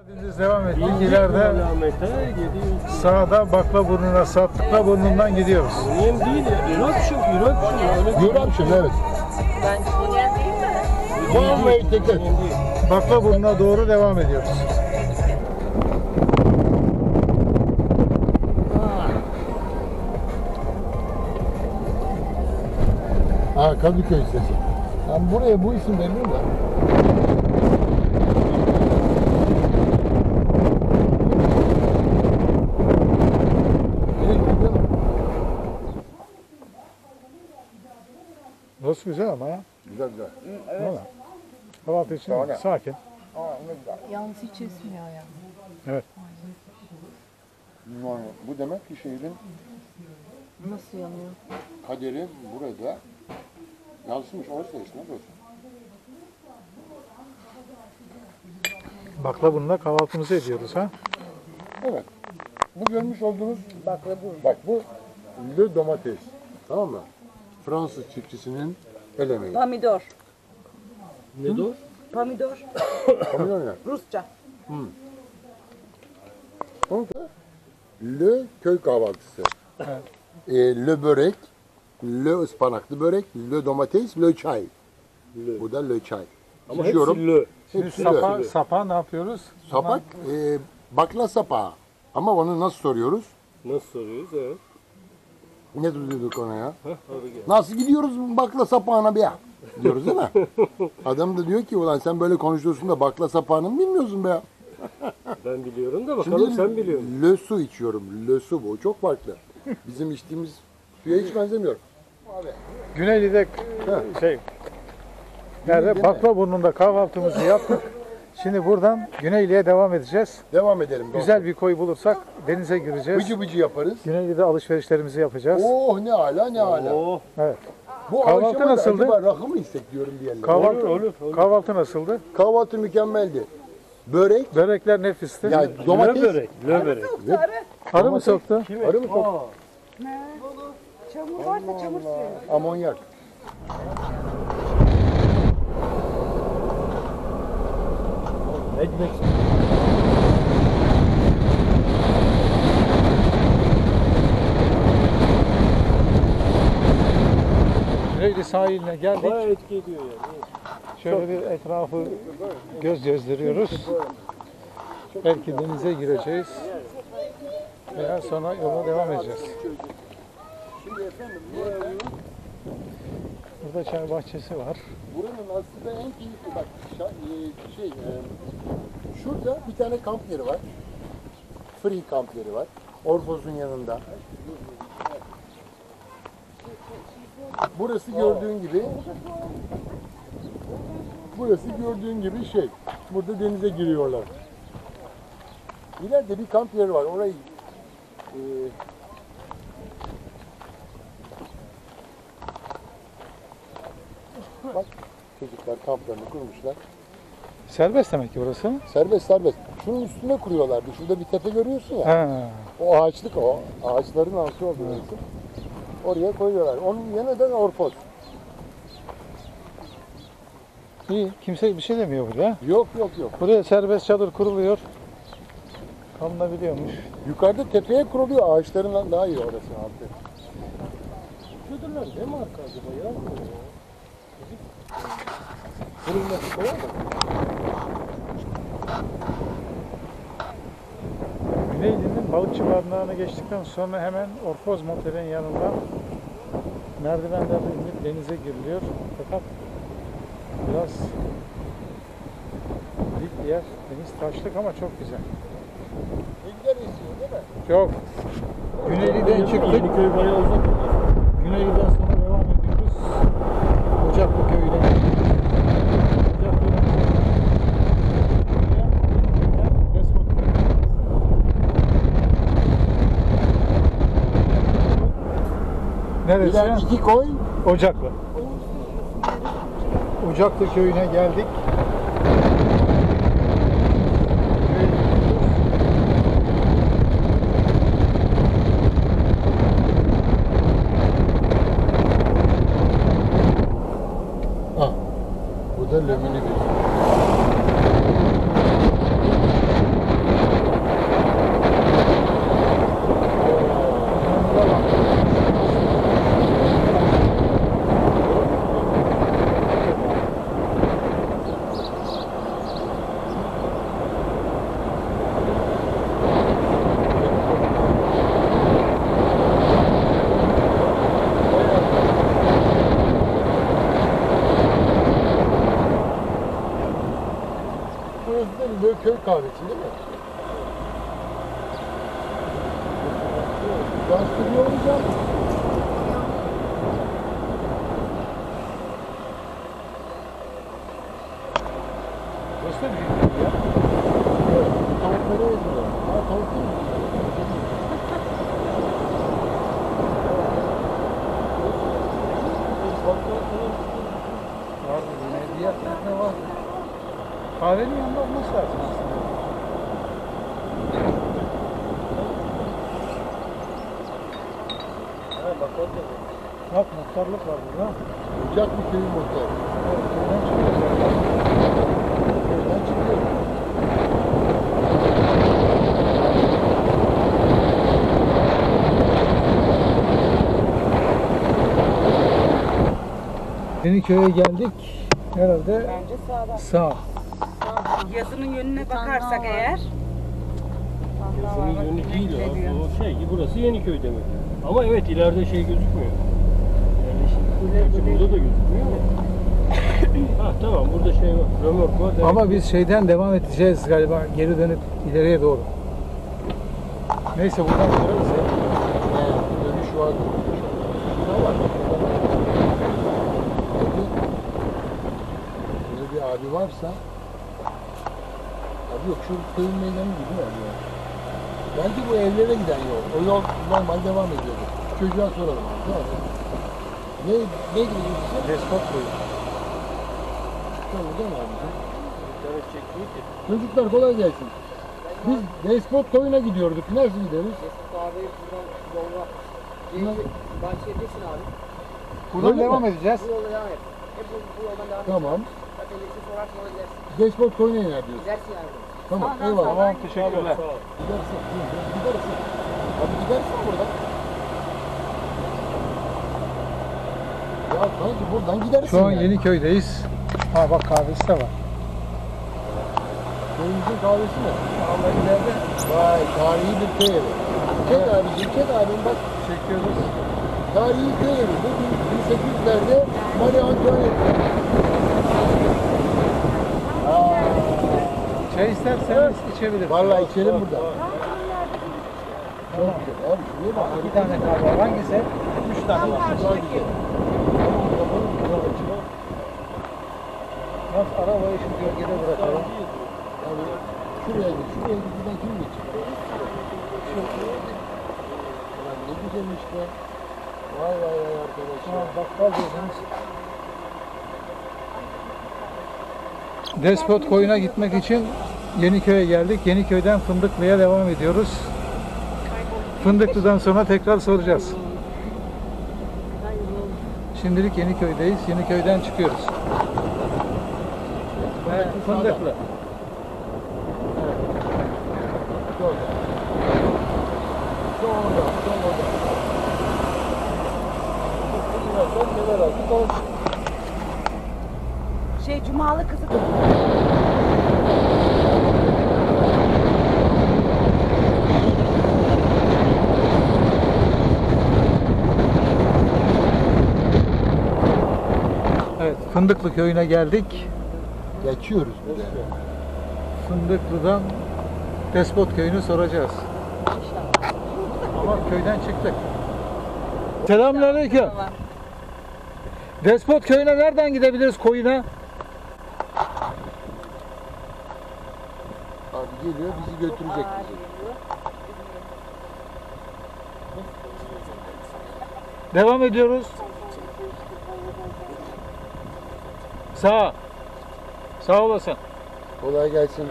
Biz devam ettik. İleride sağda Baklaburnu'na, Satlıkburnundan gidiyoruz. Yem değil, Eruption, evet. One way ticket. Baklaburnu'na doğru devam ediyoruz. Kadıköy sesi. Yani buraya bu isim verilir de. Burası güzel ama ya. Güzel güzel. Evet. Kahvaltı için sakin. Yalnız hiç esmiyor yani. Evet. Yani bu demek ki şehrin Nasıl yanıyor? kaderi burada yansımış. Orası da esnaf olsun. Baklaburnu'nda kahvaltımızı ediyoruz ha. Evet. Bu görmüş olduğunuz bak bu le domates. Tamam mı? Fransız çiftçisinin el emeği. Pomidor. Ne de o? Pomidor. Kamyon ya. Rusça. Onun da le köy kahvaltısı. Evet. Le börek, le ıspanaklı börek, le domates, le çay. Bu da le çay. Ama İçiyorum. hepsi lö. Şimdi Hepsi sapa ne yapıyoruz? Sapak, bakla sapağı. Ama onu nasıl soruyoruz? Nasıl soruyoruz? Evet. Ne diyorduk ona ya? Hadi gel. Nasıl gidiyoruz bakla sapağına bir ya? Diyoruz değil mi? Adam da diyor ki ulan sen böyle konuşuyorsun da bakla sapağını mı bilmiyorsun be ya? Ben biliyorum da bakalım sen biliyor musun? Le su içiyorum. Le su bu. Çok farklı. Bizim içtiğimiz suya hiç benzemiyor. Güneyli'de nerede? Baklaburnu'nda kahvaltımızı yaptık. Şimdi buradan Güneyli'ye devam edeceğiz. Devam edelim. Güzel bir koy bulursak denize gireceğiz. Bıcı bıcı yaparız. Güneyli'de alışverişlerimizi yapacağız. Oh ne ala ne ala. Oh, Evet. Bu Kahvaltı aşamada nasıldı? acaba rakı mı istek diyorum diyenler. Kahvaltı, kahvaltı nasıldı? Kahvaltı mükemmeldi. Börek, Börekler nefisti. ya domates, lö börek, lö börek. Arı mı soktu? arı mı tok? Çamur varsa çamur suyu. Amonyak. Ekmek. Güneyli sahiline geldik. Bayağı etki ediyor yani. Şöyle bir etrafı göz gezdiriyoruz. Belki denize gireceğiz. Veya sonra yola devam edeceğiz. Şimdi efendim Burada çay bahçesi var. buranın aslında en keyifli bak şurada bir tane kamp yeri var. Free kamp yeri var. Orfos'un yanında. Burası gördüğün gibi burada denize giriyorlar. İleride bir kamp yeri var. Orayı bak çocuklar kamplarını kurmuşlar. Serbest demek ki burası. Serbest. Şunun üstüne kuruyorlardı. Şurada bir tepe görüyorsun ya. Ha. O ağaçlık o. Ağaçların altı oldu orası. Oraya koyuyorlar. Onun yanında Orfos. İyi. Kimse bir şey demiyor burada. Yok. Buraya serbest çadır kuruluyor. Kalınabiliyormuş. Yukarıda tepeye kuruluyor. Ağaçların daha iyi orası altı. Çadırlar ne marka acaba ya? Kurulması kolay mı? Güneyli'nin balıkçı barınağına geçtikten sonra hemen Orfoz Motel'in yanında merdivenlerle inip denize giriliyor. Fakat biraz dik bir yer. Deniz taşlık ama çok güzel. Ne güzel esiyor değil mi? Çok. Güneyli'den çıktık. Yeniköy bayağı uzak. Güneyli'den sonra devam ediyoruz. Ocaklı köyüne. Neresi? İleride 2 koy. Ocaklı. Ocaklı köyüne geldik. Bu da lömini bir. köy kahvesi değil mi? Bastırıyor olacağım. Burası da büyük ya. Evet, tavukları yazıyor. Ha, tavuk değil mi? Vardı yine diğer tarafta var. Kahvenin yanında olması lazım aslında. Ha bak orada. Bak muhtarlık var burada. Ocak bir köyün muhtarı. Evet, buradan çıkıyoruz zaten. Köyden çıkıyor. Yeniköy'e geldik. Herhalde Bence sağdan. sağ. Yazının yönüne bakarsak eğer. Yazının yönü değil ya. O şey, burası Yeniköy demek. Ama evet ileride şey gözükmüyor. Yani şimdi burada da gözükmüyor ama. Ha tamam burada şey var. Römork var. Ama biz şeyden devam edeceğiz galiba geri dönüp ileriye doğru. Neyse buradan sorarız ya. Dönüş var. Şurada var. Burada bir abi varsa abi yok şu köyün meydanı gibi mi abi ya? Belki bu evlere giden yol. O yol normal devam ediyordu. Çocuğa soralım abi. Tamam mı? Ne gidiyorsun? Despot koyu. Burada mı abi? İnternet çekmiyor ki. Çocuklar kolay gelsin. Biz Despot Koyun'a gidiyorduk. Nasıl gideriz? Abi buradan yolda Bahçeli'desin abi. Buradan Öyle devam mi? edeceğiz. Bu yolda devam et. Hep bu yoldan devam et. Tamam. Zaten birisi sorarsın oraya gidersin. Despot Koyun'a iner diyoruz. Gidersin yani. Tamam. Eyvallah. Tamam teşekkürler. Sağ ol. Gidersin. Gidersin. Abi gidersin buradan. Ya sanki buradan gidersin. Şu an yani. Yeniköy'deyiz. Ha bak kahvesi de var. Köyümüzün kahvesi mi? Ama ileride Vay tarihi bir köy evi. Çek abicim, çek abim bak. çekiyoruz. Tarihi köy evi. Bu 1800'lerde Marie Antoinette. Çay isterseniz içebiliriz. Vallahi içelim burada. Çok güzel. Abi şuraya bak. İki tane kahve var. Hangisi? Üç tane var. Daha güzel. Nasıl arabayı şu gölgede bırakalım. Abi şuraya git. Şuraya git. Buradan kim geçiyor? Ulan ne güzelmiş be. Vay vay vay arkadaş Ha, ya. bakkal diyorsunuz. Despot Koyun'a gitmek için Yeniköy'e geldik. Yeniköy'den Fındıklı'ya devam ediyoruz. Fındıklı'dan sonra tekrar soracağız. Şimdilik Yeniköy'deyiz. Yeniköy'den çıkıyoruz. Ve Fındıklı. Şurada. Şurada. Birazdan neler aldık olsun. Cumalı kızı. Evet, Fındıklı köyüne geldik. Geçiyoruz bir de. Fındıklı'dan Despot köyünü soracağız. Ama köyden çıktık. Selamünaleyküm. Despot köyüne nereden gidebiliriz koyuna? Abi geliyor bizi götürecek bizi. Devam ediyoruz. Sağ. Sağ olasın. Kolay gelsin.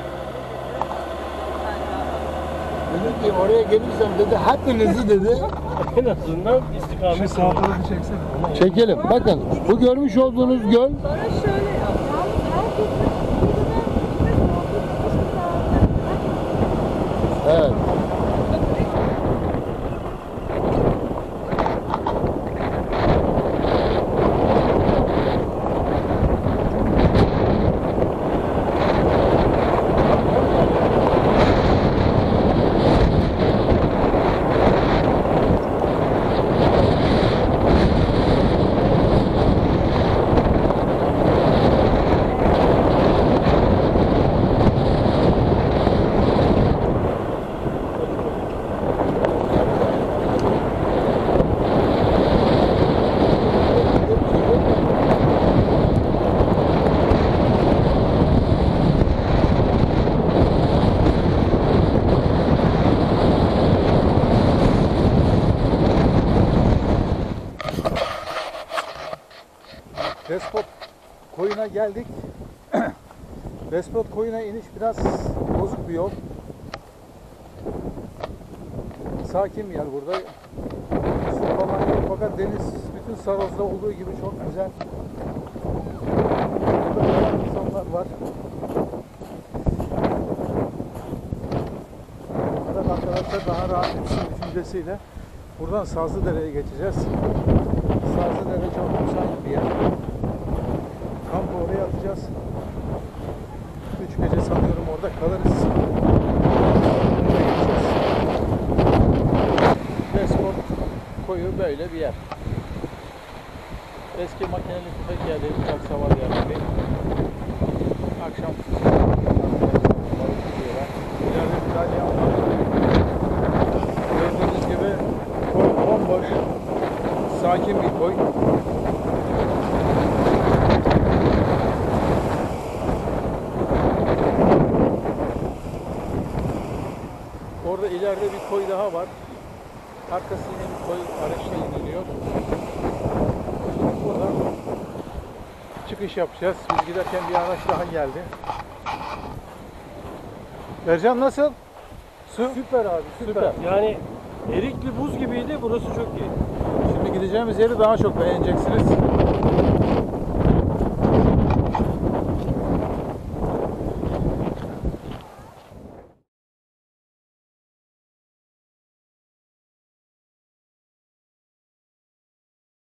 Dedi ki oraya gelirsem dedi hepinizi dedi. En azından istikamet. Şu sağ tarafı çeksene. Çekelim. Bakın bu görmüş olduğunuz göl Bana şöyle yap. evet. Despot koyuna geldik. Despot koyuna iniş biraz bozuk bir yol. Sakin bir yer burada. Su falan yok fakat deniz bütün Saros'ta olduğu gibi çok güzel. Burada bayağı insanlar var. Fakat arkadaşlar daha rahat etsin düşüncesiyle buradan Sazlıdere'ye geçeceğiz. Sazlıdere çok müsait bir yer. Kampı oraya atacağız. 3 gece sanıyorum orada kalırız. Despot koyu böyle bir yer. Eski makineli tüfek yerleri, uçak savar yerleri. Akşam balık tutuyorlar. İleride bir dalyan var. Gördüğünüz gibi koy bomboş. Sakin bir koy. Orada ileride bir koy daha var. Arkası yine bir koy, araçla iniliyor. Buradan çıkış yapacağız. Biz giderken bir araç daha geldi. Ercan nasıl? Su? Süper abi, süper. Yani erikli buz gibiydi, burası çok iyi. Şimdi gideceğimiz yeri daha çok beğeneceksiniz.